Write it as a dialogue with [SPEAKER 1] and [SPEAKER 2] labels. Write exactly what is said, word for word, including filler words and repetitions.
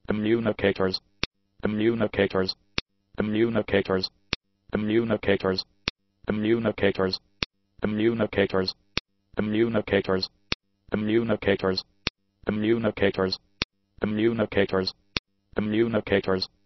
[SPEAKER 1] communicators, communicators, communicators, communicators, communicators, communicators, communicators, communicators, communicators, communicators, communicators,